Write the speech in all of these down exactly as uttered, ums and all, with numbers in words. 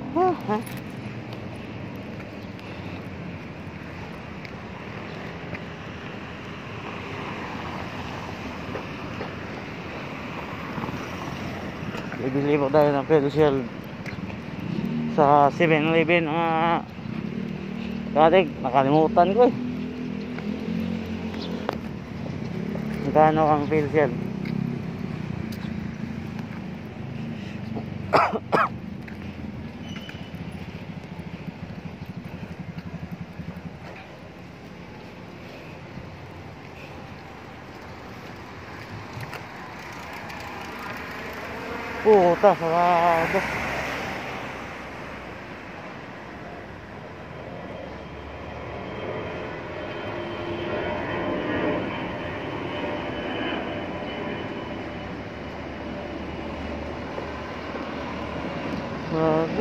Ah, ah. Bibili po tayo ng pedal shield sa seven eleven. uh, Katig, nakalimutan ko eh. Magkano ang pedal shield? Puta, sarado. Sarado.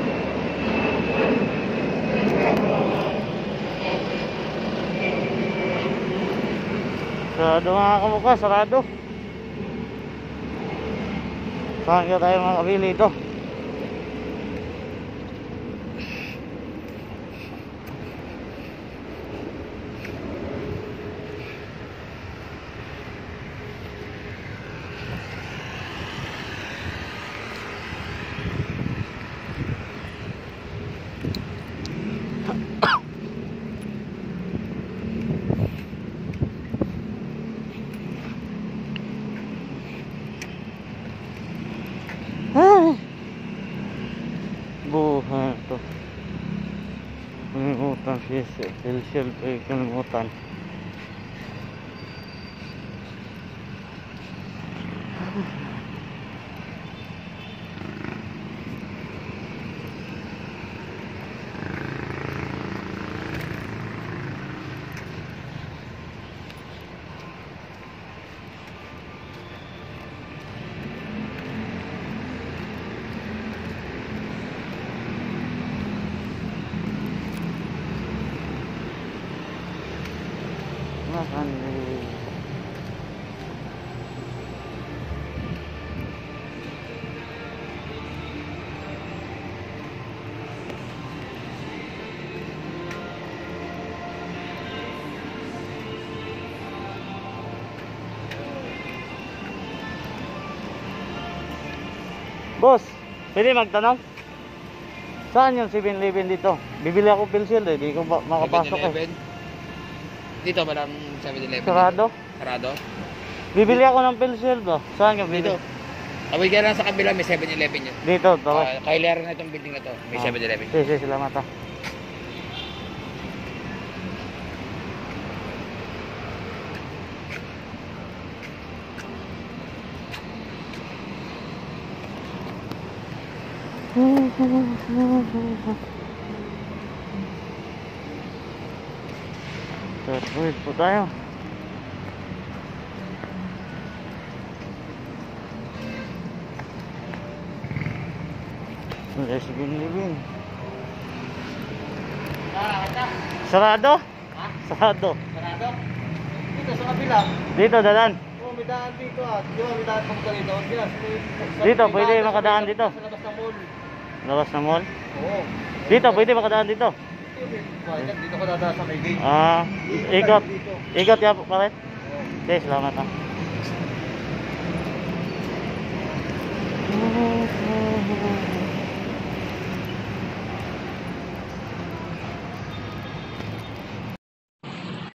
Sarado mga kamukha, sarado. Saan kaya tayo makabili ito? Ay, buhay ito. Kalimutan siya. Silsil pa yung kalimutan. Makan dulu. Boss, pwede magtanong? Saan yung seven eleven dito? Bibili ako pedal shield eh, di ko ba makapasok eh. Dito ba lang seven eleven? Sarado? Sarado? Bibili ako ng pedal shield ba? Saan yung bibili? Dito. Abay ka lang sa kabila, may seven eleven yun. Dito, to. Uh, Kailangan na itong building na to, may Ah. seven eleven. Sige, sige, salamat ah. Terus po tayo. Let's begin living. Sarado? Ha? Sarado. Sarado? Dito sa kabila. Dito, dadan. Oh, may daan dito ah. Di ba may daan papunta dito? Yes, may- Dito, may pwede daan sa- makadaan dito. Sa labas ng mall. Labas na mall. Oo. Dito, pwede makadaan dito. Dito, dito ko dadaan sa may gate. Ah, ikot. Dito. Ikot ya, pare. Oo. Okay, salamat ah. Oh, oh, oh.